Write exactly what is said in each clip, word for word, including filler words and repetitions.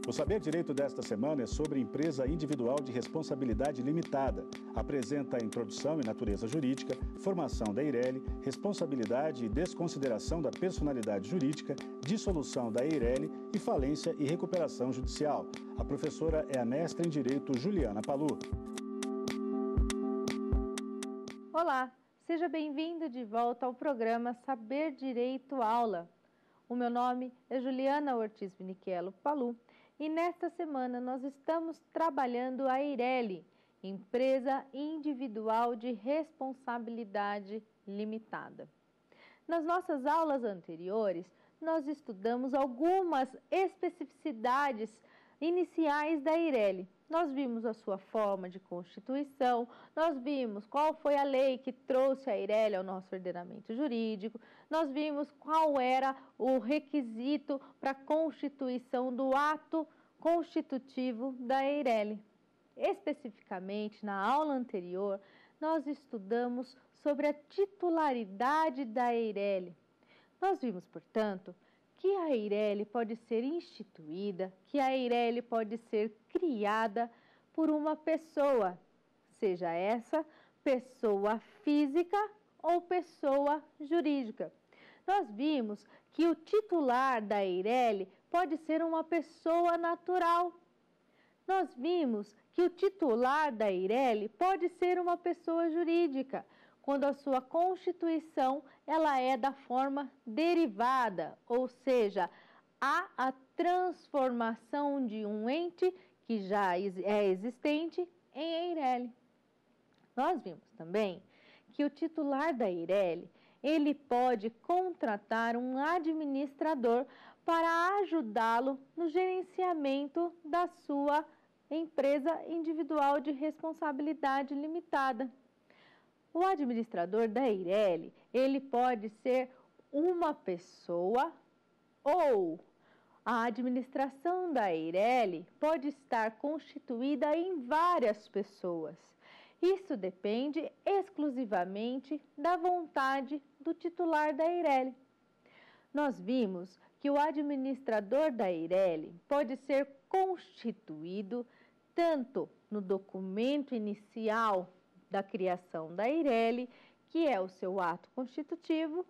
O Saber Direito desta semana é sobre empresa individual de responsabilidade limitada. Apresenta a introdução e natureza jurídica, formação da EIRELI, responsabilidade e desconsideração da personalidade jurídica, dissolução da EIRELI e falência e recuperação judicial. A professora é a mestra em Direito Juliana Palu. Olá, seja bem-vindo de volta ao programa Saber Direito Aula. O meu nome é Juliana Ortiz Vinichello Palu e nesta semana nós estamos trabalhando a EIRELI, Empresa Individual de Responsabilidade Limitada. Nas nossas aulas anteriores, nós estudamos algumas especificidades iniciais da EIRELI. Nós vimos a sua forma de constituição, nós vimos qual foi a lei que trouxe a EIRELI ao nosso ordenamento jurídico, nós vimos qual era o requisito para a constituição do ato constitutivo da EIRELI. Especificamente, na aula anterior, nós estudamos sobre a titularidade da EIRELI. Nós vimos, portanto, que a EIRELI pode ser instituída, que a EIRELI pode ser criada por uma pessoa, seja essa pessoa física ou pessoa jurídica. Nós vimos que o titular da EIRELI pode ser uma pessoa natural. Nós vimos que o titular da EIRELI pode ser uma pessoa jurídica, quando a sua constituição ela é da forma derivada, ou seja, há a transformação de um ente que já é existente em EIRELI. Nós vimos também que o titular da EIRELI, ele pode contratar um administrador para ajudá-lo no gerenciamento da sua empresa individual de responsabilidade limitada. O administrador da EIRELI, ele pode ser uma pessoa ou a administração da EIRELI pode estar constituída em várias pessoas. Isso depende exclusivamente da vontade do titular da EIRELI. Nós vimos que o administrador da EIRELI pode ser constituído tanto no documento inicial da criação da EIRELI, que é o seu ato constitutivo,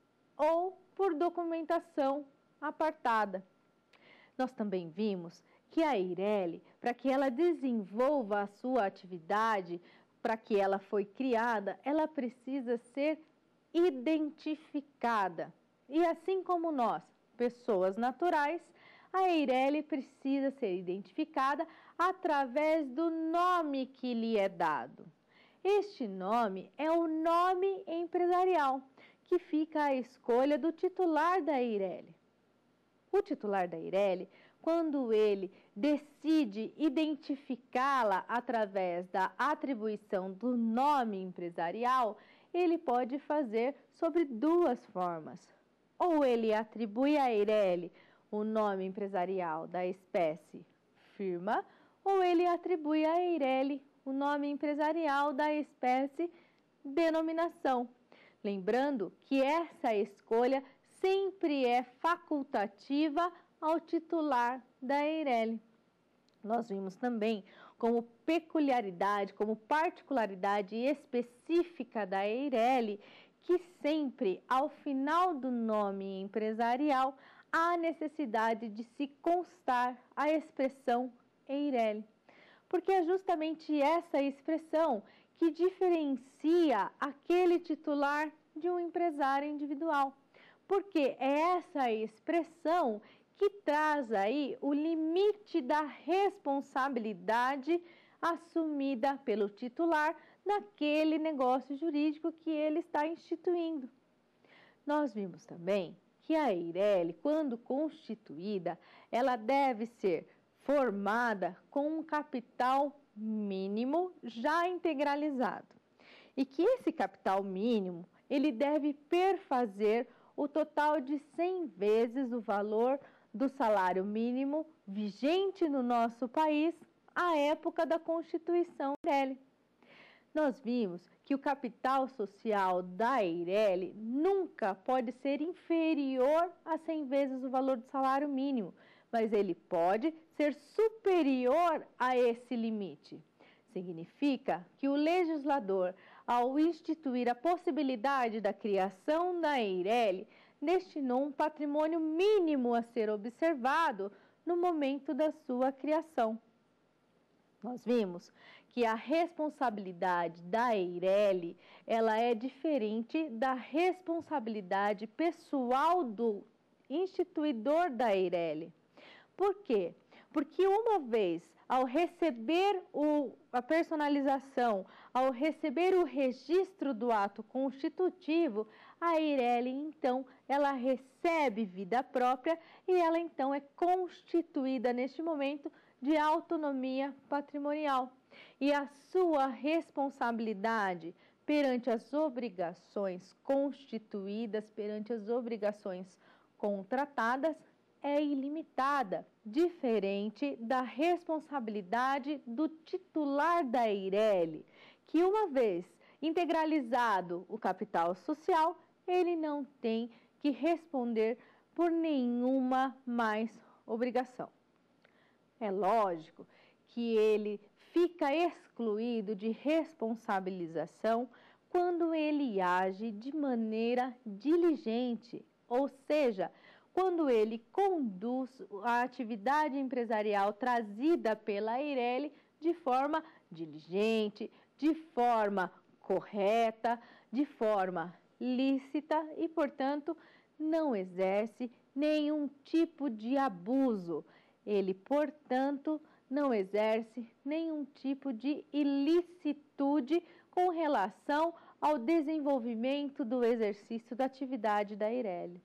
ou por documentação apartada. Nós também vimos que a EIRELI, para que ela desenvolva a sua atividade, para que ela foi criada, ela precisa ser identificada. E assim como nós, pessoas naturais, a EIRELI precisa ser identificada através do nome que lhe é dado. Este nome é o nome empresarial, que fica à escolha do titular da EIRELI. O titular da EIRELI, quando ele decide identificá-la através da atribuição do nome empresarial, ele pode fazer sobre duas formas. Ou ele atribui à EIRELI o nome empresarial da espécie firma, ou ele atribui à EIRELI o nome empresarial da espécie denominação. Lembrando que essa escolha sempre é facultativa ao titular da EIRELI. Nós vimos também como peculiaridade, como particularidade específica da EIRELI, que sempre ao final do nome empresarial há necessidade de se constar a expressão EIRELI. Porque é justamente essa expressão que diferencia aquele titular de um empresário individual. Porque é essa expressão que traz aí o limite da responsabilidade assumida pelo titular naquele negócio jurídico que ele está instituindo. Nós vimos também que a EIRELI, quando constituída, ela deve ser formada com um capital mínimo já integralizado. E que esse capital mínimo, ele deve perfazer o total de cem vezes o valor do salário mínimo vigente no nosso país à época da constituição da EIRELI. Nós vimos que o capital social da EIRELI nunca pode ser inferior a cem vezes o valor do salário mínimo, mas ele pode ser superior a esse limite. Significa que o legislador, ao instituir a possibilidade da criação da EIRELI, destinou um patrimônio mínimo a ser observado no momento da sua criação. Nós vimos que a responsabilidade da EIRELI, ela é diferente da responsabilidade pessoal do instituidor da EIRELI. Por quê? Porque uma vez, ao receber o, a personalização, ao receber o registro do ato constitutivo, a EIRELI, então, ela recebe vida própria e ela, então, é constituída neste momento de autonomia patrimonial. E a sua responsabilidade perante as obrigações constituídas, perante as obrigações contratadas, é ilimitada, diferente da responsabilidade do titular da EIRELI, que uma vez integralizado o capital social, ele não tem que responder por nenhuma mais obrigação. É lógico que ele fica excluído de responsabilização quando ele age de maneira diligente, ou seja, quando ele conduz a atividade empresarial trazida pela EIRELI de forma diligente, de forma correta, de forma lícita e, portanto, não exerce nenhum tipo de abuso. Ele, portanto, não exerce nenhum tipo de ilicitude com relação ao desenvolvimento do exercício da atividade da EIRELI.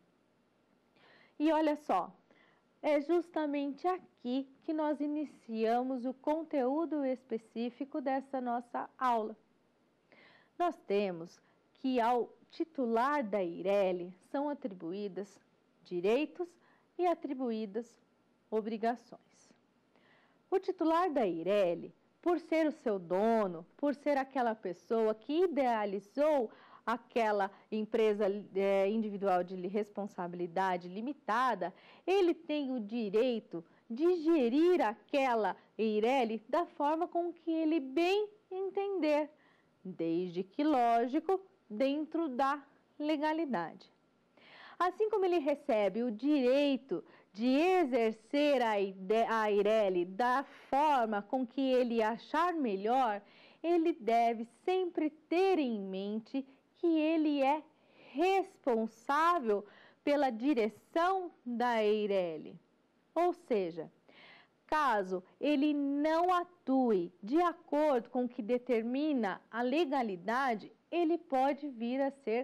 E olha só, é justamente aqui que nós iniciamos o conteúdo específico dessa nossa aula. Nós temos que ao titular da EIRELI são atribuídas direitos e atribuídas obrigações. O titular da EIRELI, por ser o seu dono, por ser aquela pessoa que idealizou aquela empresa é, individual de responsabilidade limitada, ele tem o direito de gerir aquela EIRELI da forma com que ele bem entender, desde que, lógico, dentro da legalidade. Assim como ele recebe o direito de exercer a EIRELI da forma com que ele achar melhor, ele deve sempre ter em mente que ele é responsável pela direção da EIRELI. Ou seja, caso ele não atue de acordo com o que determina a legalidade, ele pode vir a ser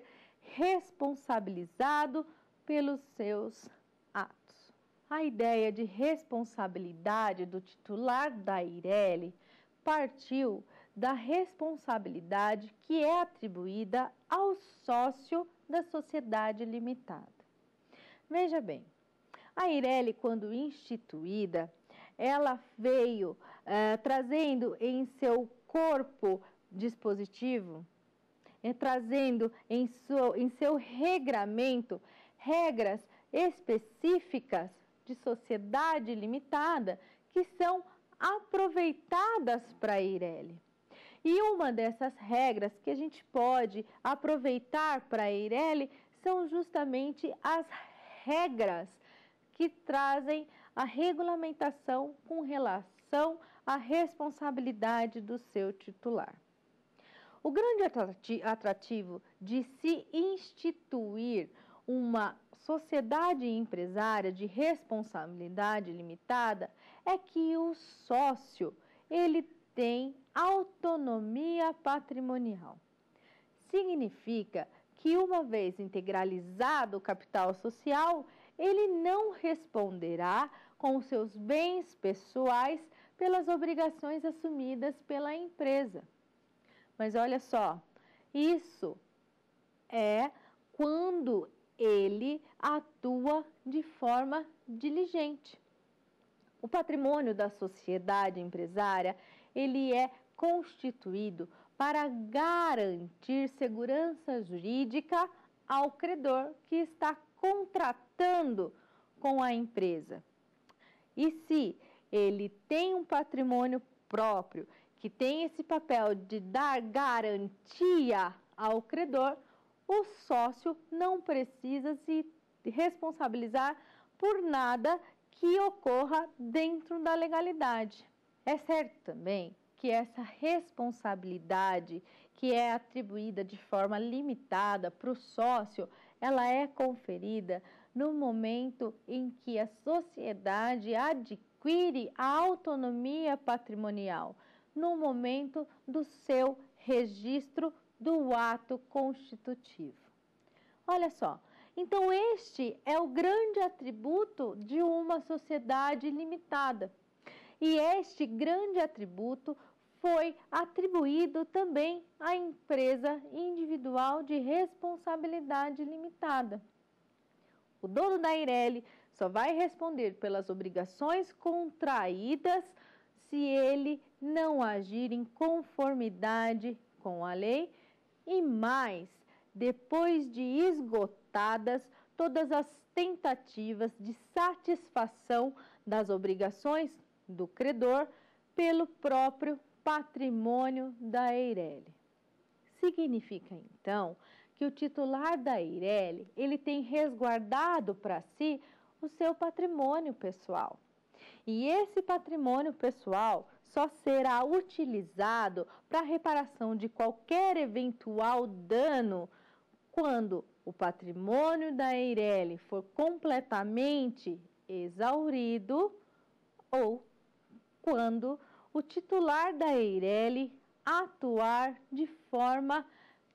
responsabilizado pelos seus atos. A ideia de responsabilidade do titular da EIRELI partiu da responsabilidade que é atribuída ao sócio da sociedade limitada. Veja bem, a EIRELI, quando instituída, ela veio eh, trazendo em seu corpo dispositivo, eh, trazendo em seu, em seu regramento regras específicas de sociedade limitada que são aproveitadas para a EIRELI. E uma dessas regras que a gente pode aproveitar para a EIRELI são justamente as regras que trazem a regulamentação com relação à responsabilidade do seu titular. O grande atrativo de se instituir uma sociedade empresária de responsabilidade limitada é que o sócio, ele tem autonomia patrimonial. Significa que, uma vez integralizado o capital social, ele não responderá com os seus bens pessoais pelas obrigações assumidas pela empresa. Mas olha só, isso é quando ele atua de forma diligente. O patrimônio da sociedade empresária, ele é constituído para garantir segurança jurídica ao credor que está contratando com a empresa. E se ele tem um patrimônio próprio, que tem esse papel de dar garantia ao credor, o sócio não precisa se responsabilizar por nada que ocorra dentro da legalidade. É certo também que essa responsabilidade que é atribuída de forma limitada para o sócio, ela é conferida no momento em que a sociedade adquire a autonomia patrimonial, no momento do seu registro do ato constitutivo. Olha só, então este é o grande atributo de uma sociedade limitada. E este grande atributo foi atribuído também à empresa individual de responsabilidade limitada. O dono da Eireli só vai responder pelas obrigações contraídas se ele não agir em conformidade com a lei e mais, depois de esgotadas todas as tentativas de satisfação das obrigações do credor pelo próprio patrimônio da Eireli. Significa, então, que o titular da Eireli, ele tem resguardado para si o seu patrimônio pessoal. E esse patrimônio pessoal só será utilizado para a reparação de qualquer eventual dano quando o patrimônio da Eireli for completamente exaurido ou quando o titular da Eireli atuar de forma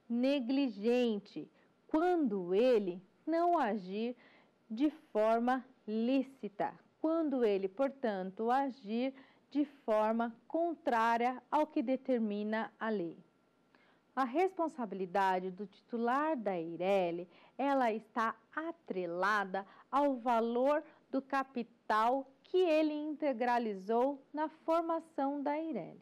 negligente, quando ele não agir de forma lícita, quando ele, portanto, agir de forma contrária ao que determina a lei. A responsabilidade do titular da Eireli, ela está atrelada ao valor do capital que ele integralizou na formação da Eireli.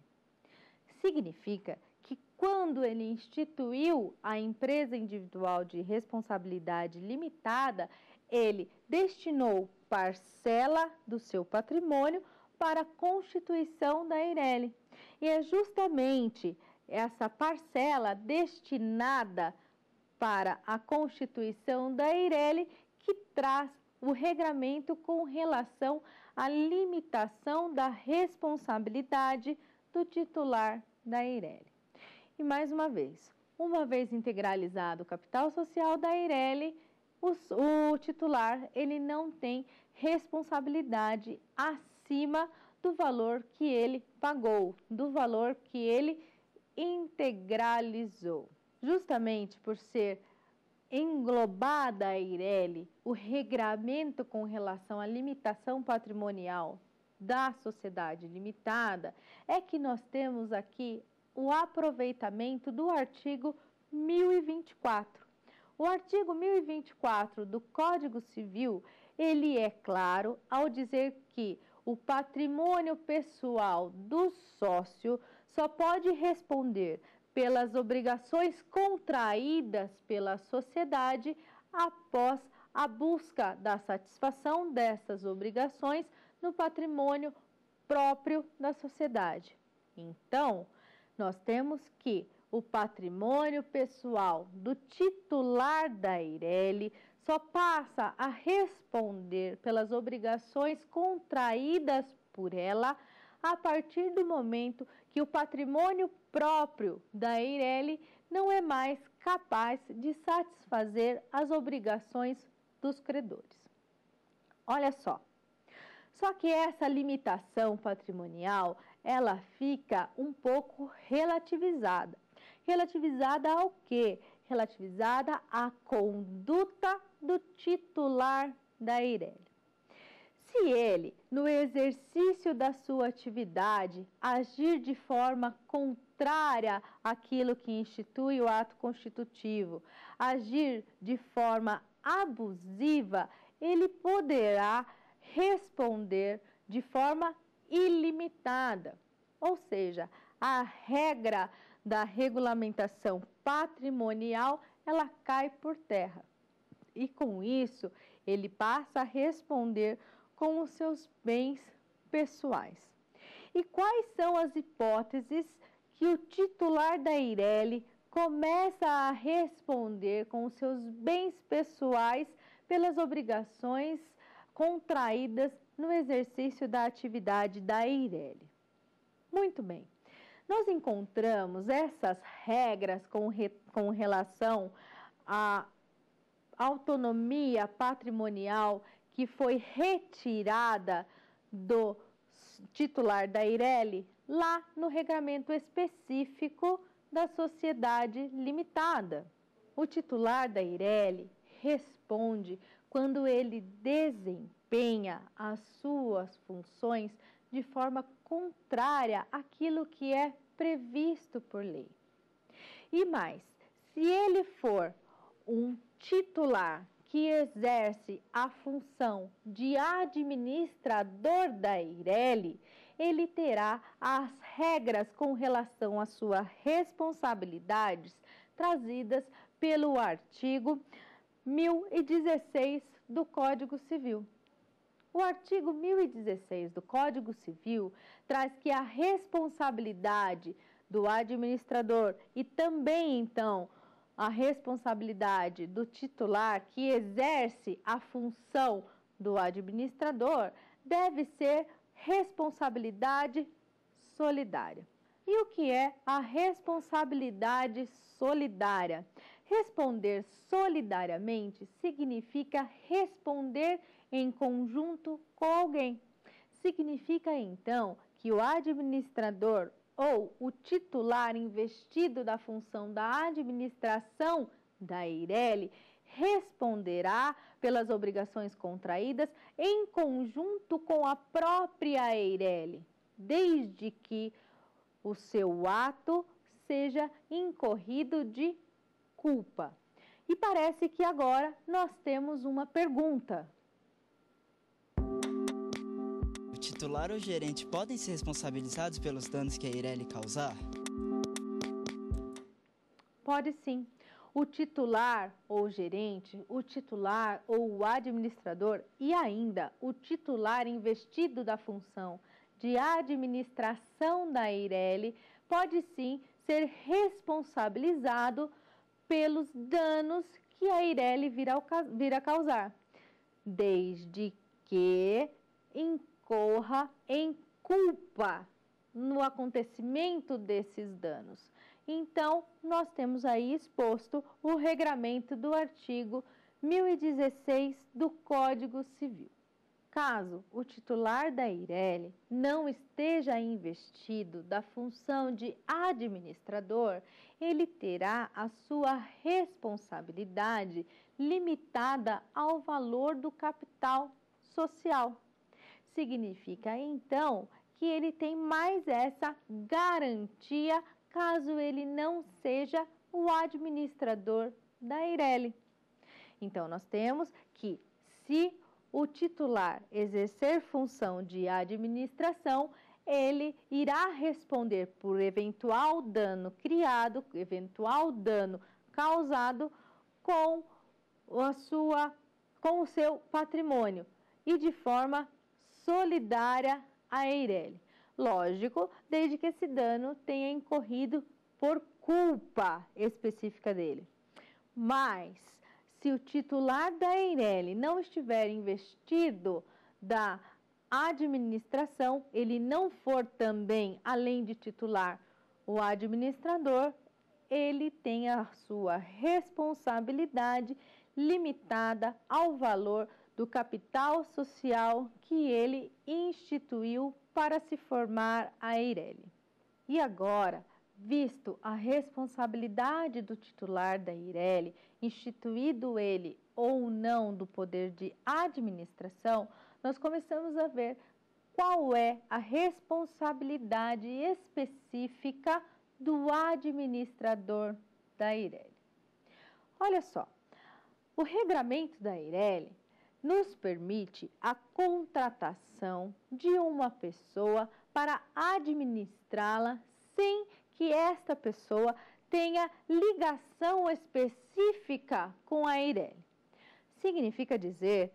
Significa que quando ele instituiu a empresa individual de responsabilidade limitada, ele destinou parcela do seu patrimônio para a constituição da Eireli. E é justamente essa parcela destinada para a constituição da Eireli que traz o regramento com relação à limitação da responsabilidade do titular da Eireli. E mais uma vez, uma vez integralizado o capital social da Eireli, o, o titular ele não tem responsabilidade acima do valor que ele pagou, do valor que ele integralizou. Justamente por ser englobada a Eireli, o regramento com relação à limitação patrimonial da sociedade limitada, é que nós temos aqui o aproveitamento do artigo mil e vinte e quatro. O artigo mil e vinte e quatro do Código Civil, ele é claro ao dizer que o patrimônio pessoal do sócio só pode responder pelas obrigações contraídas pela sociedade após a busca da satisfação dessas obrigações no patrimônio próprio da sociedade. Então, nós temos que o patrimônio pessoal do titular da Eireli só passa a responder pelas obrigações contraídas por ela a partir do momento que o patrimônio próprio da Eireli não é mais capaz de satisfazer as obrigações dos credores. Olha só, só que essa limitação patrimonial, ela fica um pouco relativizada. Relativizada ao quê? Relativizada à conduta do titular da Eireli. Se ele, no exercício da sua atividade, agir de forma contrária àquilo que institui o ato constitutivo, agir de forma abusiva, ele poderá responder de forma ilimitada. Ou seja, a regra da regulamentação patrimonial, ela cai por terra. E com isso, ele passa a responder com os seus bens pessoais. E quais são as hipóteses que o titular da Eireli começa a responder com os seus bens pessoais pelas obrigações contraídas no exercício da atividade da Eireli? Muito bem, nós encontramos essas regras com, re, com relação à autonomia patrimonial que foi retirada do titular da Eireli lá no regramento específico da sociedade limitada. O titular da Eireli responde quando ele desempenha as suas funções de forma contrária àquilo que é previsto por lei. E mais, se ele for um titular que exerce a função de administrador da Eireli, ele terá as regras com relação às suas responsabilidades trazidas pelo artigo mil e dezesseis do Código Civil. O artigo mil e dezesseis do Código Civil traz que a responsabilidade do administrador e também, então, a responsabilidade do titular que exerce a função do administrador deve ser responsabilidade solidária. E o que é a responsabilidade solidária? Responder solidariamente significa responder em conjunto com alguém. Significa, então, que o administrador ou o titular investido da função da administração da Eireli responderá pelas obrigações contraídas em conjunto com a própria Eireli, desde que o seu ato seja incorrido de culpa. E parece que agora nós temos uma pergunta. O titular ou gerente podem ser responsabilizados pelos danos que a Eireli causar? Pode sim. O titular ou gerente, o titular ou o administrador e ainda o titular investido da função de administração da Eireli pode sim ser responsabilizado pelos danos que a Eireli vir a causar, desde que incorra em culpa no acontecimento desses danos. Então, nós temos aí exposto o regramento do artigo mil e dezesseis do Código Civil. Caso o titular da Eireli não esteja investido da função de administrador, ele terá a sua responsabilidade limitada ao valor do capital social. Significa, então, que ele tem mais essa garantia caso ele não seja o administrador da Eireli. Então, nós temos que, se o titular exercer função de administração, ele irá responder por eventual dano criado, eventual dano causado com a sua, com o seu patrimônio e de forma solidária à Eireli. Lógico, desde que esse dano tenha incorrido por culpa específica dele. Mas, se o titular da Eireli não estiver investido da administração, ele não for também, além de titular, o administrador, ele tem a sua responsabilidade limitada ao valor do capital social que ele instituiu para se formar a Eireli. E agora, visto a responsabilidade do titular da Eireli, instituído ele ou não do poder de administração, nós começamos a ver qual é a responsabilidade específica do administrador da Eireli. Olha só, o regramento da Eireli nos permite a contratação de uma pessoa para administrá-la sem que esta pessoa tenha ligação específica com a Eireli. Significa dizer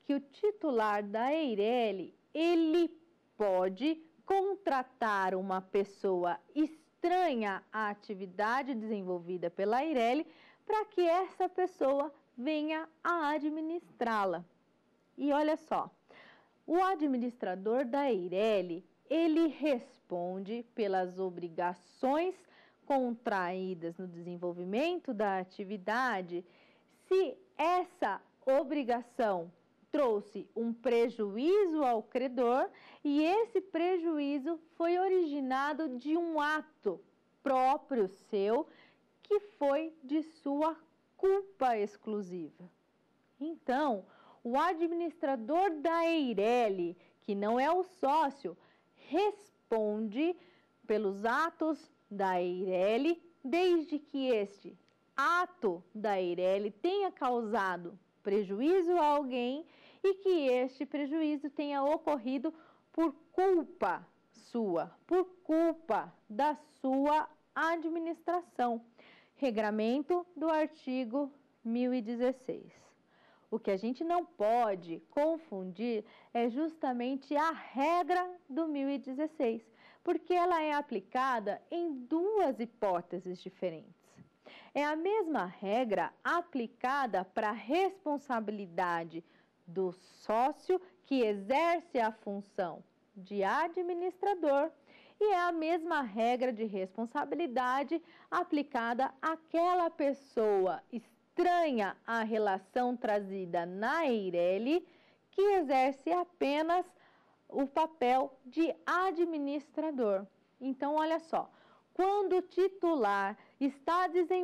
que o titular da Eireli, ele pode contratar uma pessoa estranha à atividade desenvolvida pela Eireli para que essa pessoa venha a administrá-la. E olha só, o administrador da Eireli, ele responde pelas obrigações contraídas no desenvolvimento da atividade, se essa obrigação trouxe um prejuízo ao credor e esse prejuízo foi originado de um ato próprio seu que foi de sua culpa exclusiva. Então, o administrador da Eireli, que não é o sócio, responde pelos atos da Eireli, desde que este ato da Eireli tenha causado prejuízo a alguém e que este prejuízo tenha ocorrido por culpa sua, por culpa da sua administração. Regramento do artigo mil e dezesseis. O que a gente não pode confundir é justamente a regra do mil e dezesseis, porque ela é aplicada em duas hipóteses diferentes. É a mesma regra aplicada para a responsabilidade do sócio que exerce a função de administrador e é a mesma regra de responsabilidade aplicada àquela pessoa estranha à relação trazida na Eireli que exerce apenas o papel de administrador. Então, olha só, quando o titular está,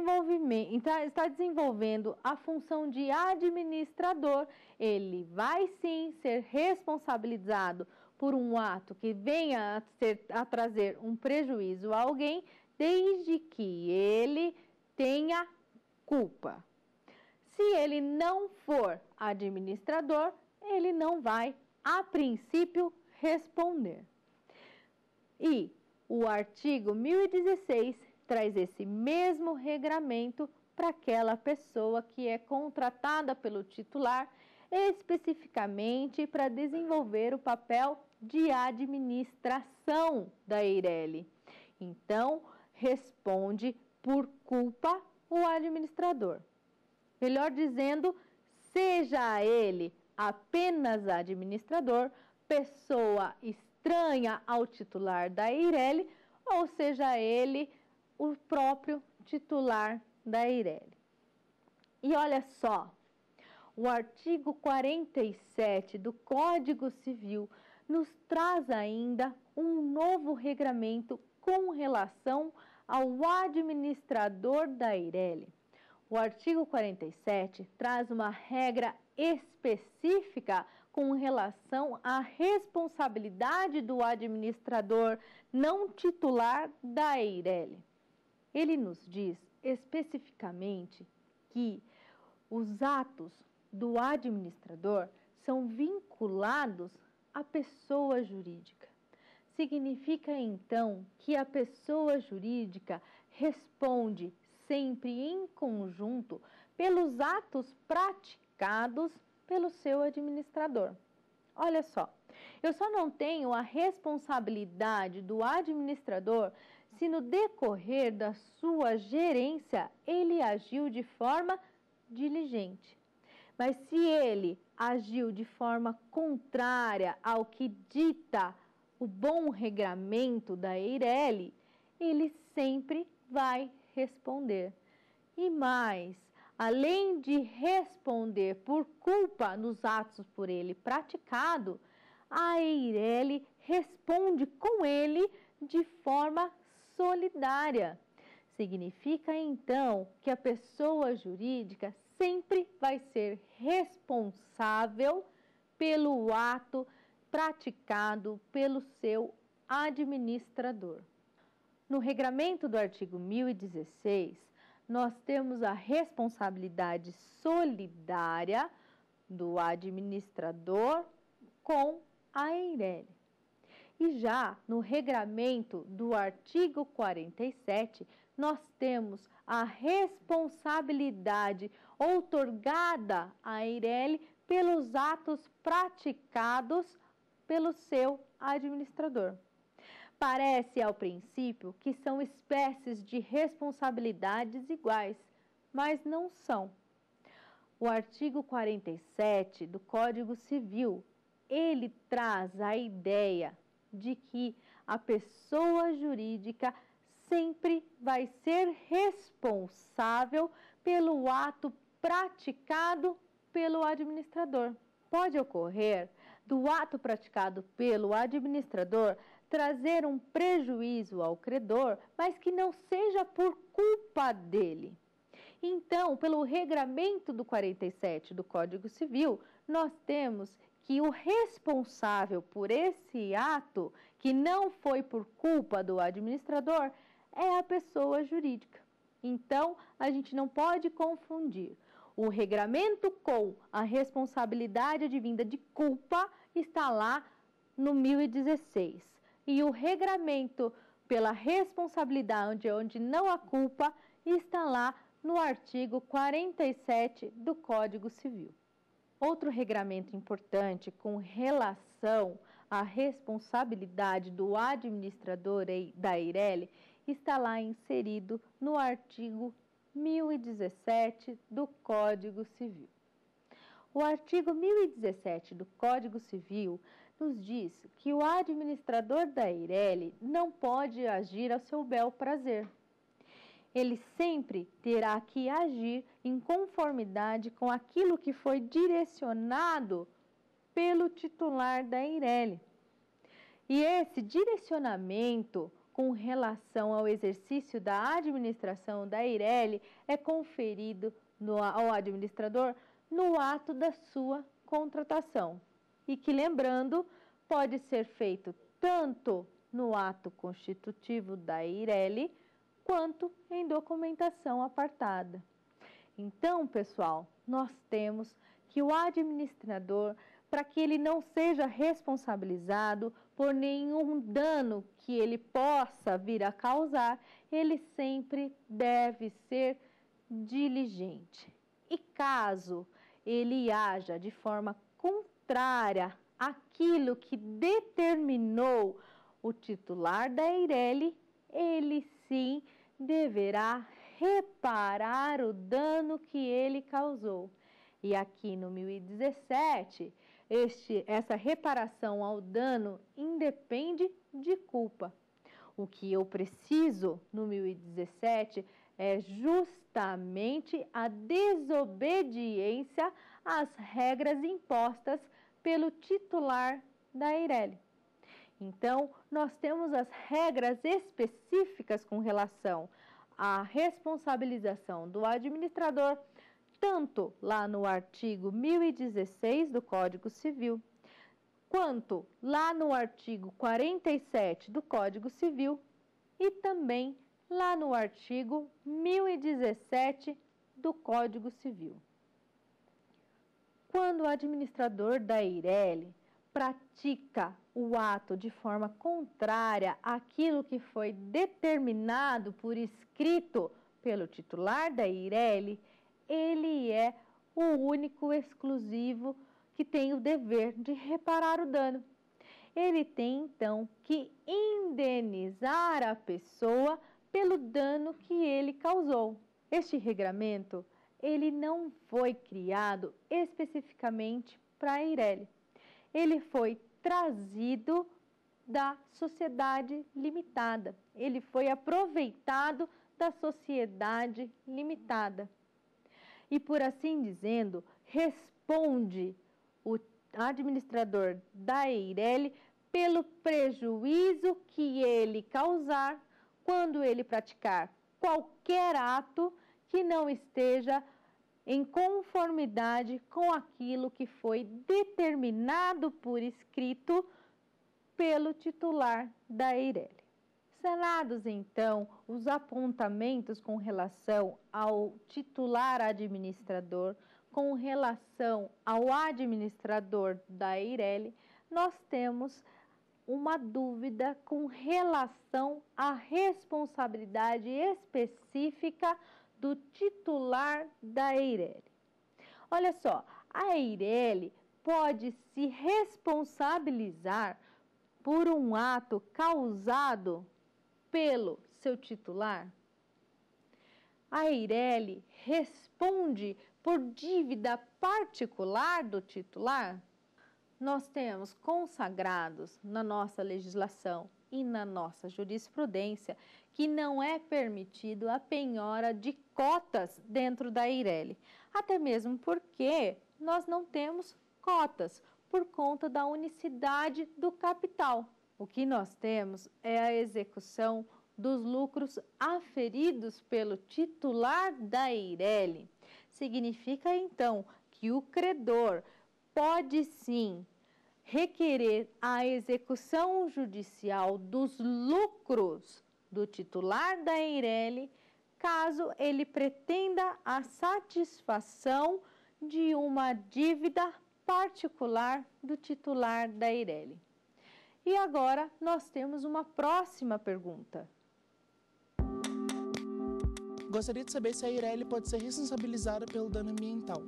está desenvolvendo a função de administrador, ele vai sim ser responsabilizado por um ato que venha a, ser, a trazer um prejuízo a alguém, desde que ele tenha culpa. Se ele não for administrador, ele não vai, a princípio, responder. E o artigo mil e dezesseis traz esse mesmo regramento para aquela pessoa que é contratada pelo titular, especificamente para desenvolver o papel de administração da Eireli. Então, responde por culpa o administrador. Melhor dizendo, seja ele apenas administrador, pessoa estranha ao titular da Eireli, ou seja ele o próprio titular da Eireli. E olha só, o artigo quarenta e sete do Código Civil nos traz ainda um novo regramento com relação ao administrador da Eireli. O artigo quarenta e sete traz uma regra específica com relação à responsabilidade do administrador não titular da Eireli. Ele nos diz especificamente que os atos do administrador são vinculados à pessoa jurídica. Significa, então, que a pessoa jurídica responde sempre em conjunto pelos atos praticados pelo seu administrador. Olha só, eu só não tenho a responsabilidade do administrador se no decorrer da sua gerência ele agiu de forma diligente. Mas se ele agiu de forma contrária ao que dita o bom regramento da Eireli, ele sempre vai responder. E mais, além de responder por culpa nos atos por ele praticado, a Eireli responde com ele de forma solidária. Significa, então, que a pessoa jurídica sempre vai ser responsável pelo ato praticado pelo seu administrador. No regramento do artigo mil e dezesseis, nós temos a responsabilidade solidária do administrador com a Eireli. E já no regramento do artigo quarenta e sete, nós temos a responsabilidade outorgada à Eireli pelos atos praticados pelo seu administrador. Parece, ao princípio, que são espécies de responsabilidades iguais, mas não são. O artigo quarenta e sete do Código Civil, ele traz a ideia de que a pessoa jurídica sempre vai ser responsável pelo ato praticado pelo administrador. Pode ocorrer do ato praticado pelo administrador trazer um prejuízo ao credor, mas que não seja por culpa dele. Então, pelo regramento do quarenta e sete do Código Civil, nós temos que o responsável por esse ato, que não foi por culpa do administrador, é a pessoa jurídica. Então, a gente não pode confundir. O regramento com a responsabilidade advinda de culpa está lá no mil e dezesseis. E o regramento pela responsabilidade onde não há culpa está lá no artigo quarenta e sete do Código Civil. Outro regramento importante com relação à responsabilidade do administrador da Eireli está lá inserido no artigo mil e dezessete do Código Civil. O artigo mil e dezessete do Código Civil nos diz que o administrador da Eireli não pode agir ao seu bel prazer. Ele sempre terá que agir em conformidade com aquilo que foi direcionado pelo titular da Eireli. E esse direcionamento com relação ao exercício da administração da Eireli é conferido no, ao administrador no ato da sua contratação. E que, lembrando, pode ser feito tanto no ato constitutivo da Eireli, quanto em documentação apartada. Então, pessoal, nós temos que o administrador, para que ele não seja responsabilizado por nenhum dano que ele possa vir a causar, ele sempre deve ser diligente. E caso ele haja de forma contrária àquilo que determinou o titular da Eireli, ele sim deverá reparar o dano que ele causou. E aqui no mil e dezessete, este, essa reparação ao dano independe de culpa. O que eu preciso no mil e dezessete é justamente a desobediência às regras impostas pelo titular da Eireli. Então, nós temos as regras específicas com relação à responsabilização do administrador, tanto lá no artigo mil e dezesseis do Código Civil, quanto lá no artigo quarenta e sete do Código Civil e também lá no artigo mil e dezessete do Código Civil. Quando o administrador da Eireli pratica o ato de forma contrária àquilo que foi determinado por escrito pelo titular da Eireli, ele é o único exclusivo que tem o dever de reparar o dano. Ele tem, então, que indenizar a pessoa pelo dano que ele causou. Este regramento, ele não foi criado especificamente para a Eireli. Ele foi trazido da sociedade limitada. Ele foi aproveitado da sociedade limitada. E, por assim dizendo, responde o administrador da Eireli pelo prejuízo que ele causar quando ele praticar qualquer ato que não esteja em conformidade com aquilo que foi determinado por escrito pelo titular da Eireli. Sanados, então, os apontamentos com relação ao titular administrador, com relação ao administrador da Eireli, nós temos uma dúvida com relação à responsabilidade específica do titular da Eireli. Olha só, a Eireli pode se responsabilizar por um ato causado pelo seu titular? A Eireli responde por dívida particular do titular? Nós temos consagrados na nossa legislação e na nossa jurisprudência que não é permitido a penhora de cotas dentro da Eireli, até mesmo porque nós não temos cotas por conta da unicidade do capital. O que nós temos é a execução dos lucros aferidos pelo titular da Eireli. Significa então que o credor pode sim requerer a execução judicial dos lucros do titular da Eireli, caso ele pretenda a satisfação de uma dívida particular do titular da Eireli. E agora nós temos uma próxima pergunta. Gostaria de saber se a Eireli pode ser responsabilizada pelo dano ambiental.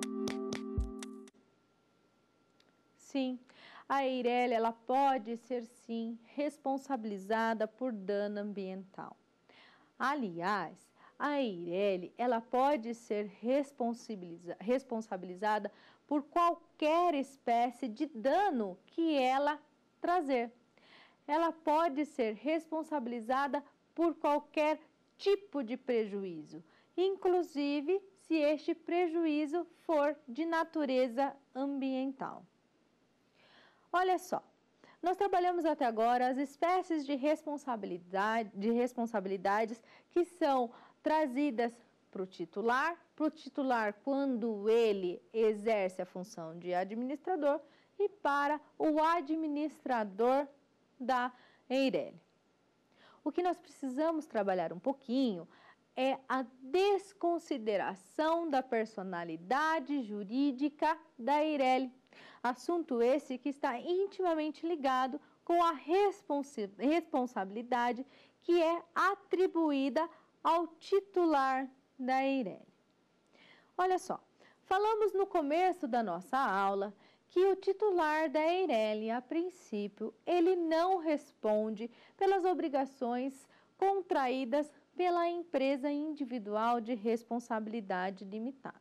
Sim, a Eireli ela pode ser sim responsabilizada por dano ambiental. Aliás, a Eireli ela pode ser responsabiliza, responsabilizada por qualquer espécie de dano que ela trazer. Ela pode ser responsabilizada por qualquer tipo de prejuízo, inclusive se este prejuízo for de natureza ambiental. Olha só, nós trabalhamos até agora as espécies de responsabilidade, de responsabilidades que são trazidas para o titular, para o titular quando ele exerce a função de administrador e para o administrador da Eireli. O que nós precisamos trabalhar um pouquinho é a desconsideração da personalidade jurídica da Eireli. Assunto esse que está intimamente ligado com a responsi- responsabilidade que é atribuída ao titular da Eireli. Olha só, falamos no começo da nossa aula que o titular da Eireli, a princípio, ele não responde pelas obrigações contraídas pela empresa individual de responsabilidade limitada.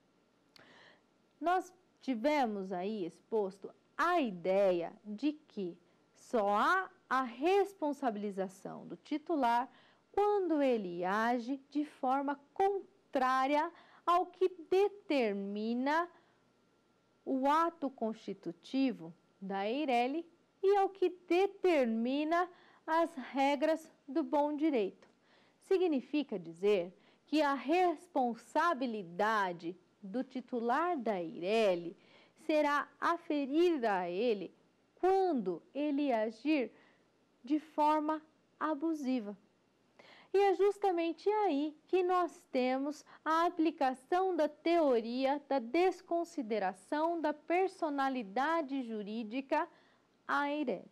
Nós tivemos aí exposto a ideia de que só há a responsabilização do titular quando ele age de forma contrária ao que determina o ato constitutivo da Eireli e ao que determina as regras do bom direito. Significa dizer que a responsabilidade do titular da Eireli será aferida a ele quando ele agir de forma abusiva. E é justamente aí que nós temos a aplicação da teoria da desconsideração da personalidade jurídica à Eireli.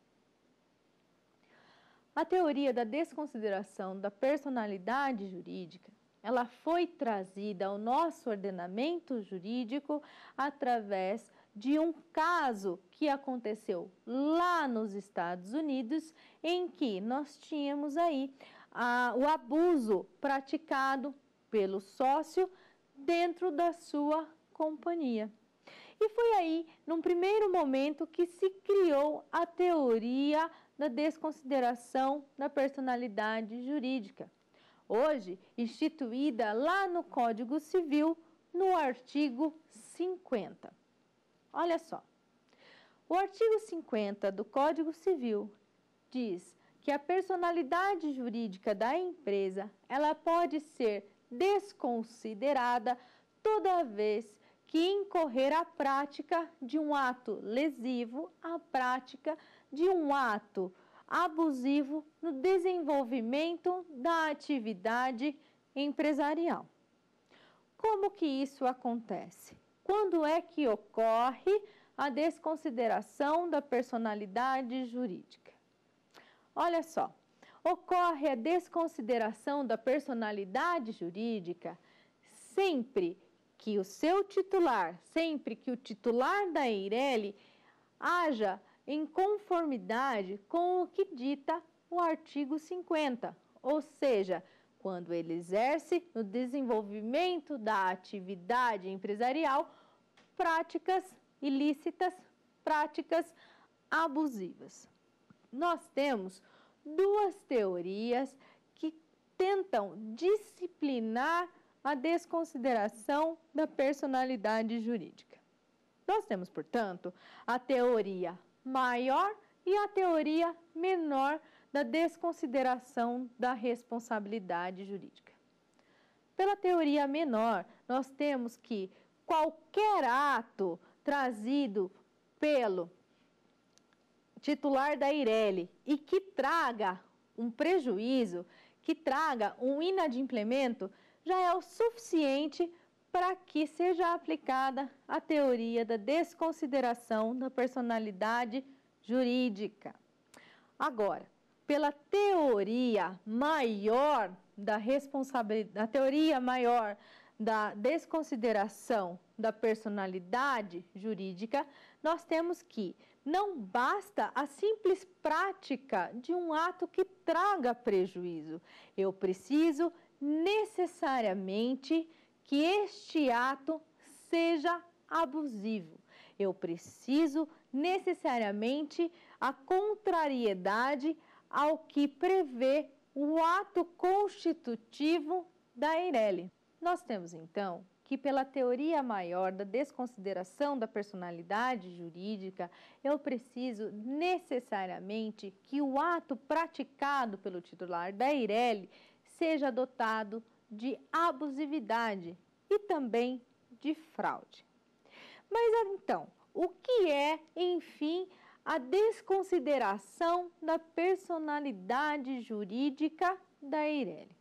A teoria da desconsideração da personalidade jurídica, ela foi trazida ao nosso ordenamento jurídico através de um caso que aconteceu lá nos Estados Unidos, em que nós tínhamos aí ah, o abuso praticado pelo sócio dentro da sua companhia. E foi aí, num primeiro momento, que se criou a teoria da desconsideração da personalidade jurídica, hoje instituída lá no Código Civil, no artigo cinquenta. Olha só, o artigo cinquenta do Código Civil diz que a personalidade jurídica da empresa, ela pode ser desconsiderada toda vez que incorrer a prática de um ato lesivo, a prática de um ato abusivo no desenvolvimento da atividade empresarial. Como que isso acontece? Quando é que ocorre a desconsideração da personalidade jurídica? Olha só, ocorre a desconsideração da personalidade jurídica sempre que o seu titular, sempre que o titular da Eireli haja em conformidade com o que dita o artigo cinquenta, ou seja, quando ele exerce no desenvolvimento da atividade empresarial práticas ilícitas, práticas abusivas. Nós temos duas teorias que tentam disciplinar a desconsideração da personalidade jurídica. Nós temos, portanto, a teoria maior e a teoria menor da desconsideração da responsabilidade jurídica. Pela teoria menor, nós temos que qualquer ato trazido pelo titular da Eireli e que traga um prejuízo, que traga um inadimplemento, já é o suficiente para que seja aplicada a teoria da desconsideração da personalidade jurídica. Agora, pela teoria maior da responsabilidade, a teoria maior da desconsideração da personalidade jurídica, nós temos que não basta a simples prática de um ato que traga prejuízo. Eu preciso necessariamente que este ato seja abusivo. Eu preciso necessariamente a contrariedade ao que prevê o ato constitutivo da Eireli. Nós temos, então, que pela teoria maior da desconsideração da personalidade jurídica, eu preciso necessariamente que o ato praticado pelo titular da Eireli seja dotado de abusividade e também de fraude. Mas, então, o que é, enfim, a desconsideração da personalidade jurídica da Eireli?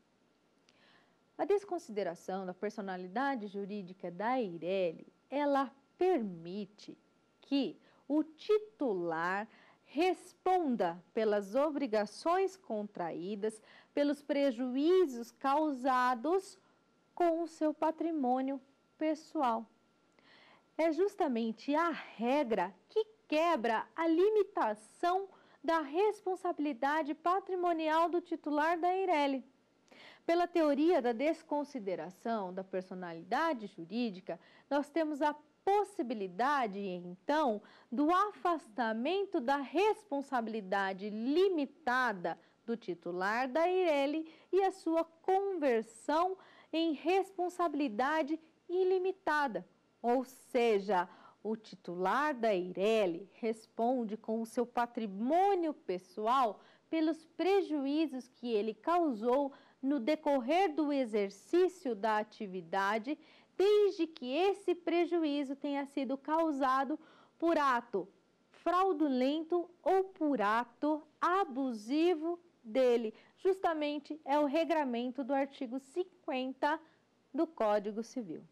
A desconsideração da personalidade jurídica da Eireli, ela permite que o titular responda pelas obrigações contraídas, pelos prejuízos causados com o seu patrimônio pessoal. É justamente a regra que quebra a limitação da responsabilidade patrimonial do titular da Eireli. Pela teoria da desconsideração da personalidade jurídica, nós temos a possibilidade, então, do afastamento da responsabilidade limitada do titular da Eireli e a sua conversão em responsabilidade ilimitada. Ou seja, o titular da Eireli responde com o seu patrimônio pessoal pelos prejuízos que ele causou no decorrer do exercício da atividade, desde que esse prejuízo tenha sido causado por ato fraudulento ou por ato abusivo dele. Justamente é o regramento do artigo cinquenta do Código Civil.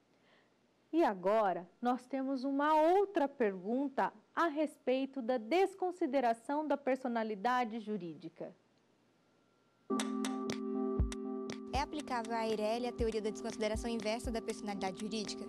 E agora nós temos uma outra pergunta a respeito da desconsideração da personalidade jurídica. É aplicável à Eireli a teoria da desconsideração inversa da personalidade jurídica?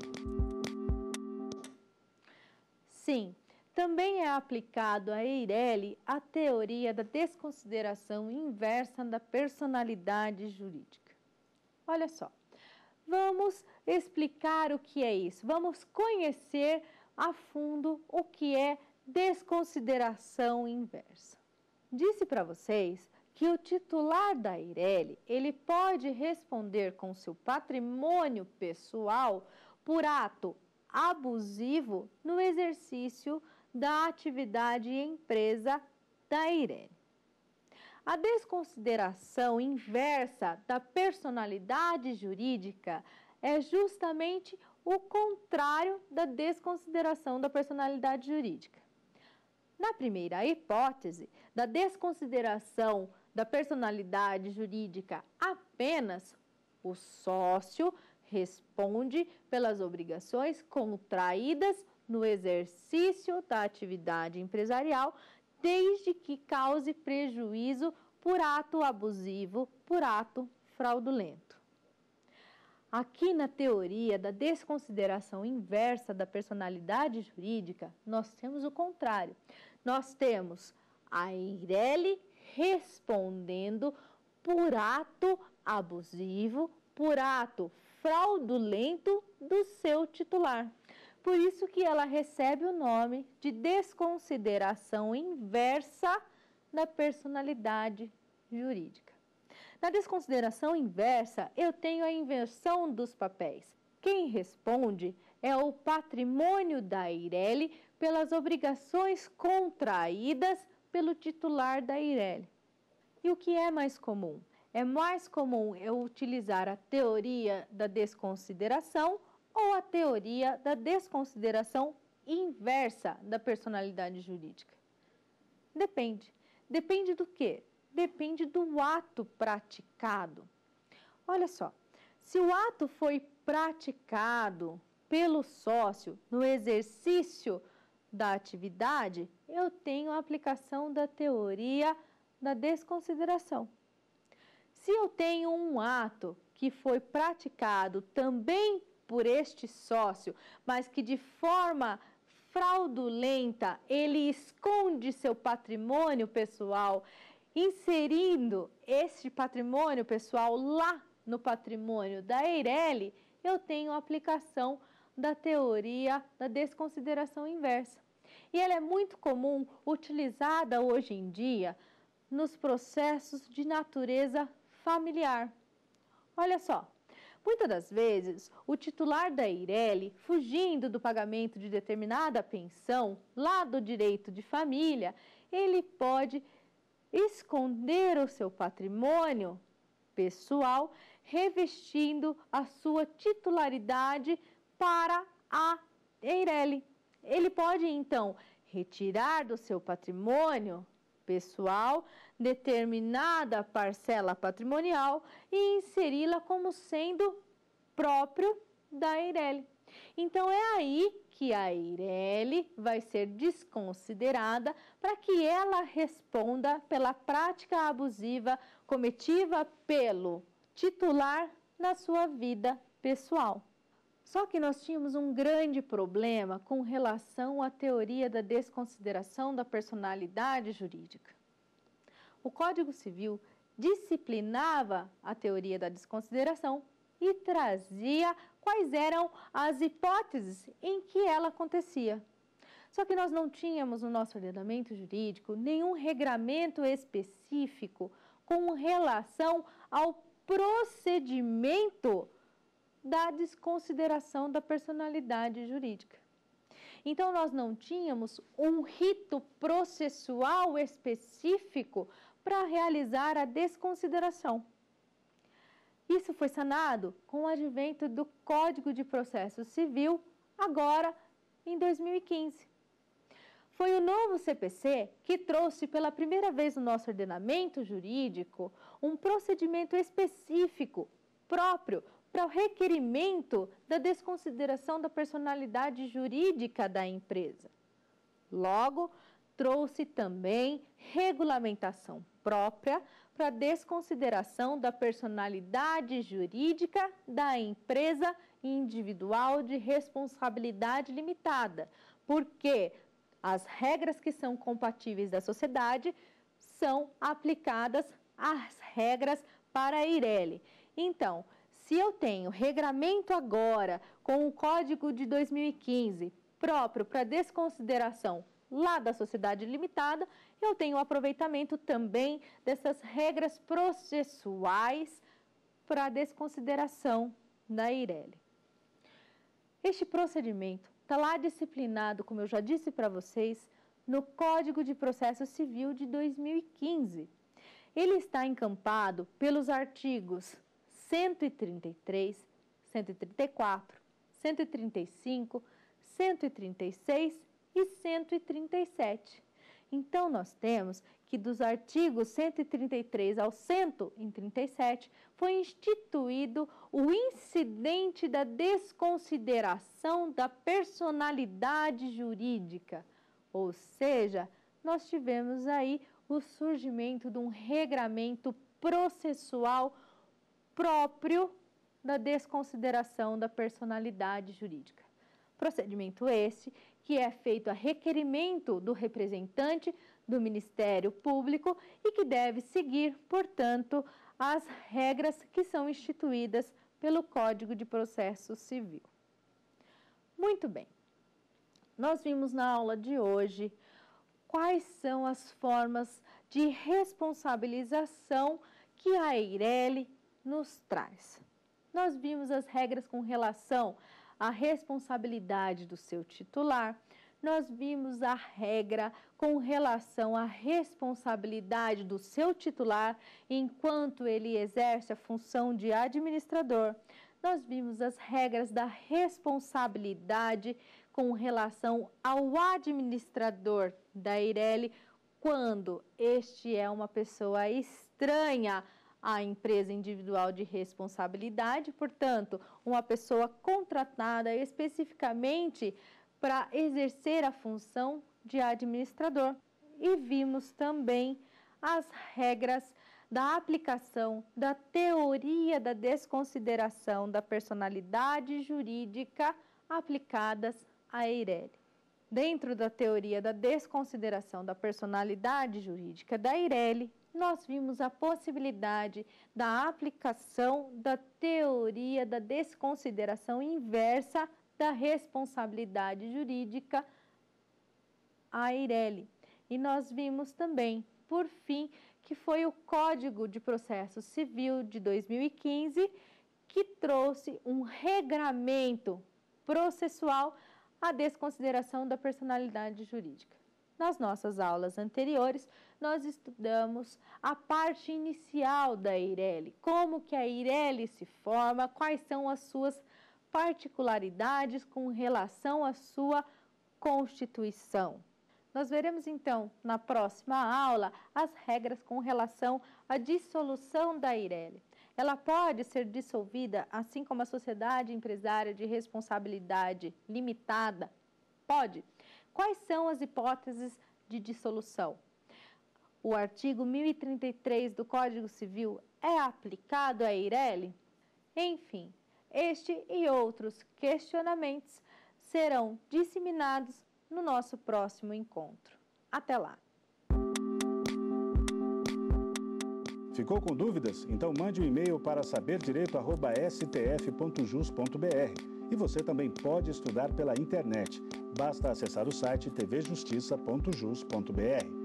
Sim, também é aplicado à Eireli a teoria da desconsideração inversa da personalidade jurídica. Olha só, vamos explicar o que é isso, vamos conhecer a fundo o que é desconsideração inversa. Disse para vocês que o titular da Eireli, ele pode responder com seu patrimônio pessoal por ato abusivo no exercício da atividade empresa da Eireli. A desconsideração inversa da personalidade jurídica é justamente o contrário da desconsideração da personalidade jurídica. Na primeira hipótese, da desconsideração da personalidade jurídica apenas, o sócio responde pelas obrigações contraídas no exercício da atividade empresarial, desde que cause prejuízo por ato abusivo, por ato fraudulento. Aqui na teoria da desconsideração inversa da personalidade jurídica, nós temos o contrário. Nós temos a Eireli respondendo por ato abusivo, por ato fraudulento do seu titular. Por isso que ela recebe o nome de desconsideração inversa da personalidade jurídica. Na desconsideração inversa, eu tenho a inversão dos papéis. Quem responde é o patrimônio da Eireli pelas obrigações contraídas pelo titular da Eireli. E o que é mais comum? É mais comum eu utilizar a teoria da desconsideração ou a teoria da desconsideração inversa da personalidade jurídica? Depende. Depende do quê? Depende do ato praticado. Olha só, se o ato foi praticado pelo sócio no exercício da atividade, eu tenho a aplicação da teoria da desconsideração. Se eu tenho um ato que foi praticado também por este sócio, mas que de forma fraudulenta ele esconde seu patrimônio pessoal, inserindo este patrimônio pessoal lá no patrimônio da Eireli, eu tenho a aplicação da teoria da desconsideração inversa. E ela é muito comum, utilizada hoje em dia nos processos de natureza familiar. Olha só, muitas das vezes o titular da Eireli, fugindo do pagamento de determinada pensão lá do direito de família, ele pode esconder o seu patrimônio pessoal, revestindo a sua titularidade para a Eireli. Ele pode, então, retirar do seu patrimônio pessoal determinada parcela patrimonial e inseri-la como sendo próprio da Eireli. Então, é aí que a Eireli vai ser desconsiderada para que ela responda pela prática abusiva cometida pelo titular na sua vida pessoal. Só que nós tínhamos um grande problema com relação à teoria da desconsideração da personalidade jurídica. O Código Civil disciplinava a teoria da desconsideração e trazia quais eram as hipóteses em que ela acontecia. Só que nós não tínhamos no nosso ordenamento jurídico nenhum regramento específico com relação ao procedimento da desconsideração da personalidade jurídica. Então, nós não tínhamos um rito processual específico para realizar a desconsideração. Isso foi sanado com o advento do Código de Processo Civil, agora em dois mil e quinze. Foi o novo C P C que trouxe pela primeira vez no nosso ordenamento jurídico um procedimento específico, próprio, para o requerimento da desconsideração da personalidade jurídica da empresa. Logo, trouxe também regulamentação própria para a desconsideração da personalidade jurídica da empresa individual de responsabilidade limitada, porque as regras que são compatíveis da sociedade são aplicadas às regras para a Eireli. Então, se eu tenho regramento agora com o Código de dois mil e quinze próprio para desconsideração lá da sociedade limitada, eu tenho o aproveitamento também dessas regras processuais para a desconsideração da Eireli. Este procedimento está lá disciplinado, como eu já disse para vocês, no Código de Processo Civil de dois mil e quinze. Ele está encampado pelos artigos cento e trinta e três, cento e trinta e quatro, cento e trinta e cinco, cento e trinta e seis e cento e trinta e sete. Então, nós temos que dos artigos cento e trinta e três ao cento e trinta e sete foi instituído o incidente da desconsideração da personalidade jurídica, ou seja, nós tivemos aí o surgimento de um regramento processual próprio da desconsideração da personalidade jurídica. Procedimento este que é feito a requerimento do representante do Ministério Público e que deve seguir, portanto, as regras que são instituídas pelo Código de Processo Civil. Muito bem, nós vimos na aula de hoje quais são as formas de responsabilização que a EIRELI nos traz. Nós vimos as regras com relação à responsabilidade do seu titular, nós vimos a regra com relação à responsabilidade do seu titular enquanto ele exerce a função de administrador. Nós vimos as regras da responsabilidade com relação ao administrador da EIRELI quando este é uma pessoa estranha à empresa individual de responsabilidade, portanto, uma pessoa contratada especificamente para exercer a função de administrador. E vimos também as regras da aplicação da teoria da desconsideração da personalidade jurídica aplicadas à EIRELI. Dentro da teoria da desconsideração da personalidade jurídica da EIRELI, nós vimos a possibilidade da aplicação da teoria da desconsideração inversa da responsabilidade jurídica à EIRELI. E nós vimos também, por fim, que foi o Código de Processo Civil de dois mil e quinze que trouxe um regramento processual à desconsideração da personalidade jurídica. Nas nossas aulas anteriores, nós estudamos a parte inicial da EIRELI, como que a EIRELI se forma, quais são as suas particularidades com relação à sua constituição. Nós veremos então na próxima aula as regras com relação à dissolução da EIRELI. Ela pode ser dissolvida, assim como a sociedade empresária de responsabilidade limitada? Pode. Quais são as hipóteses de dissolução? O artigo mil e trinta e três do Código Civil é aplicado à EIRELI? Enfim, este e outros questionamentos serão disseminados no nosso próximo encontro. Até lá! Ficou com dúvidas? Então mande um e-mail para saber direito arroba s t f ponto jus ponto b r. E você também pode estudar pela internet. Basta acessar o site t v justiça ponto jus ponto b r.